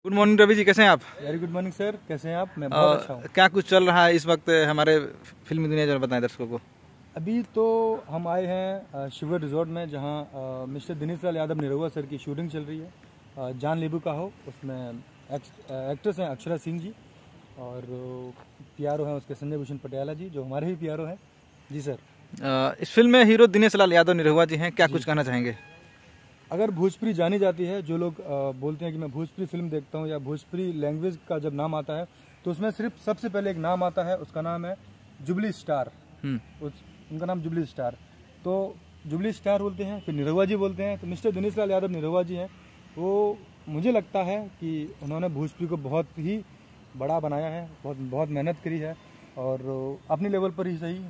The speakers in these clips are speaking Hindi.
गुड मॉर्निंग रवि जी, कैसे हैं आप? वेरी गुड मॉर्निंग सर, कैसे हैं आप? मैं बहुत अच्छा हूँ। क्या कुछ चल रहा है इस वक्त हमारे फिल्मी दुनिया, जरा बताएं दर्शकों को। अभी तो हम आए हैं शिवर रिजॉर्ट में, जहाँ मिस्टर दिनेश लाल यादव निरहुआ सर की शूटिंग चल रही है। जान लेबू का हो, उसमें एक्ट्रेस हैं अक्षरा सिंह जी, और पीआरओ हैं उसके संजय भूषण पटियाला जी, जो हमारे ही पीआरओ हैं जी सर। इस फिल्म में हीरो दिनेश लाल यादव निरहुआ जी हैं, क्या कुछ कहना चाहेंगे? अगर भोजपुरी जानी जाती है, जो लोग बोलते हैं कि मैं भोजपुरी फिल्म देखता हूँ या भोजपुरी लैंग्वेज का जब नाम आता है तो उसमें सिर्फ सबसे पहले एक नाम आता है, उसका नाम है जुबली स्टार। उनका नाम जुबली स्टार, तो जुबली स्टार बोलते हैं, फिर निरहुआ जी बोलते हैं। तो मिस्टर दिनेश लाल यादव निरहुआ जी हैं, वो मुझे लगता है कि उन्होंने भोजपुरी को बहुत ही बड़ा बनाया है, बहुत मेहनत करी है, और अपने लेवल पर ही सही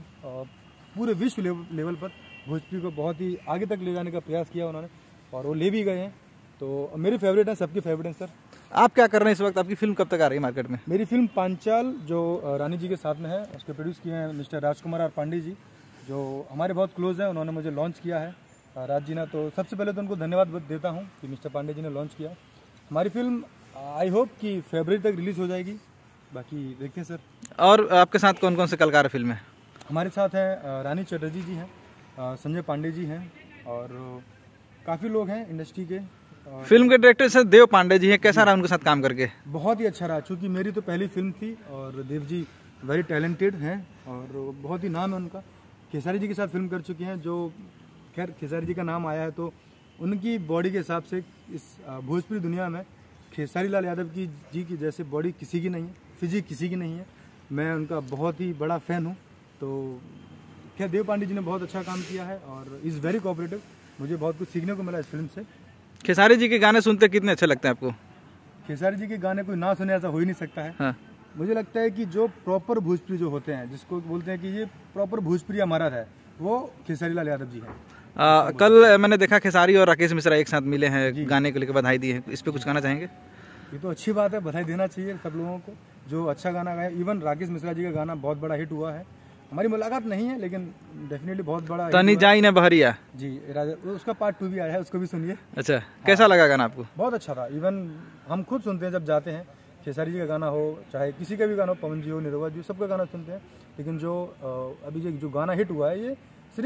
पूरे विश्व लेवल पर भोजपुरी को बहुत ही आगे तक ले जाने का प्रयास किया उन्होंने, और वो ले भी गए हैं। तो मेरी फेवरेट है, सबकी फेवरेट है सर। आप क्या कर रहे हैं इस वक्त? आपकी फिल्म कब तक आ रही है मार्केट में? मेरी फिल्म पांचाल, जो रानी जी के साथ में है, उसके प्रोड्यूस किए हैं मिस्टर राजकुमार और पांडे जी, जो हमारे बहुत क्लोज हैं। उन्होंने मुझे लॉन्च किया है, राज जी ने। तो सबसे पहले तो उनको धन्यवाद देता हूँ कि मिस्टर पांडे जी ने लॉन्च किया हमारी फिल्म। आई होप कि फरवरी तक रिलीज़ हो जाएगी, बाकी देखते हैं सर। और आपके साथ कौन कौन से कलाकार फिल्म में? हमारे साथ हैं रानी चटर्जी जी हैं, संजय पांडे जी हैं, और काफ़ी लोग हैं इंडस्ट्री के। फिल्म के डायरेक्टर सर देव पांडे जी हैं, कैसा रहा उनके साथ काम करके? बहुत ही अच्छा रहा, चूँकि मेरी तो पहली फिल्म थी, और देव जी वेरी टैलेंटेड हैं और बहुत ही नाम है उनका। खेसारी जी के साथ फिल्म कर चुके हैं, जो खैर खेसारी जी का नाम आया है तो उनकी बॉडी के हिसाब से इस भोजपुरी दुनिया में खेसारी लाल यादव जी की जैसे बॉडी किसी की नहीं है, फिजिक किसी की नहीं है। मैं उनका बहुत ही बड़ा फ़ैन हूँ। तो खैर देव पांडे जी ने बहुत अच्छा काम किया है और इज़ वेरी कोऑपरेटिव। मुझे बहुत कुछ सीखने को मिला इस फिल्म से। खेसारी जी के गाने सुनते कितने अच्छे लगते हैं आपको? खेसारी जी के गाने कोई ना सुने ऐसा हो ही नहीं सकता है। हाँ। मुझे लगता है कि जो प्रॉपर भोजपुरी जो होते हैं, जिसको बोलते हैं कि ये प्रॉपर भोजपुरी हमारा है, वो खेसारी लाल यादव जी हैं। कल मैंने देखा खेसारी और राकेश मिश्रा एक साथ मिले हैं, गाने को लेकर बधाई दी है, इस पे कुछ कहना चाहेंगे? ये तो अच्छी बात है, बधाई देना चाहिए सब लोगों को जो अच्छा गाना गाया। इवन राकेश मिश्रा जी का गाना बहुत बड़ा हिट हुआ है। हमारी मुलाकात नहीं है, लेकिन डेफिनेटली बहुत बड़ा तनी जाई न बहरिया जी, उसका पार्ट 2 भी आया है, उसको भी सुनिए। अच्छा, कैसा लगा गाना आपको? बहुत अच्छा था। इवन हम खुद सुनते हैं जब जाते हैं, खेसारी जी का गाना हो चाहे किसी का भी गाना हो, पवन जी हो, निरहुआ जी, सबका गाना सुनते हैं। लेकिन जो अभी जो गाना हिट हुआ है, ये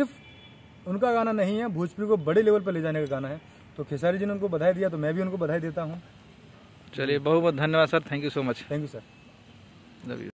सिर्फ उनका गाना नहीं है, भोजपुरी को बड़े लेवल पर ले जाने का गाना है। तो खेसारी जी ने उनको बधाई दिया, तो मैं भी उनको बधाई देता हूँ। चलिए, बहुत बहुत धन्यवाद sir, thank you so much. Thank you sir. Love you.